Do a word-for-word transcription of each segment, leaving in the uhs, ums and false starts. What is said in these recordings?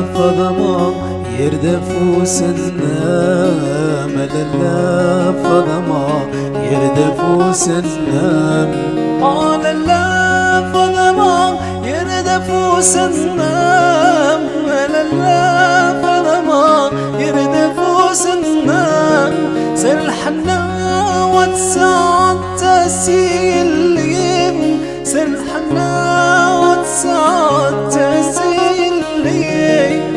فضما يردفوس النام للا فضما يردفوس النام للا فضما يردفوس النام للا فضما يردفوس النام سلحنا وتسعد تسيلين سلحنا وتسعد تسيلين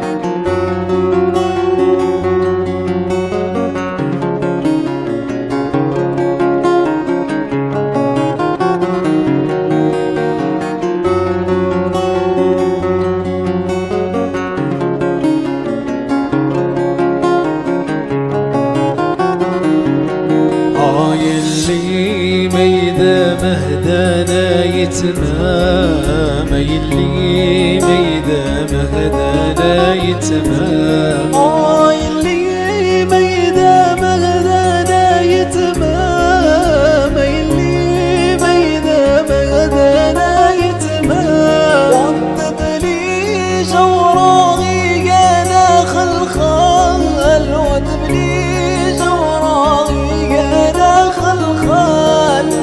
مهدانا يتمام يلي ميدا مهدانا يتمام آه يلي ميدا مهدانا يتمام يلي ميدا مهدانا يتمام وضد لي جوراغي يا داخل خال وضد لي جوراغي يا داخل خال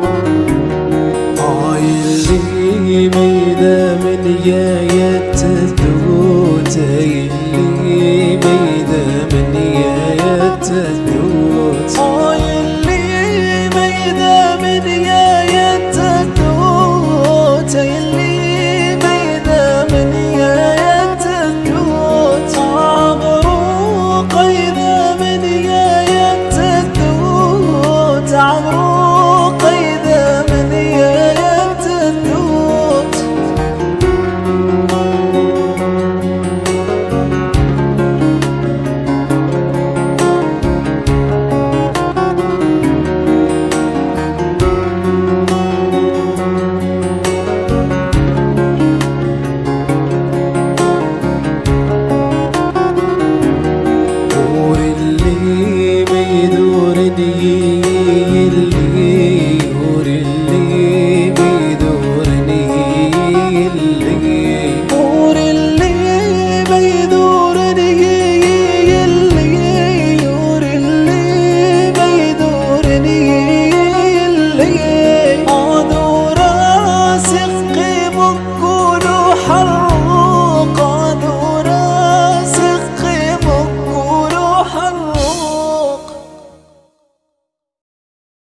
ميدا من يا يتت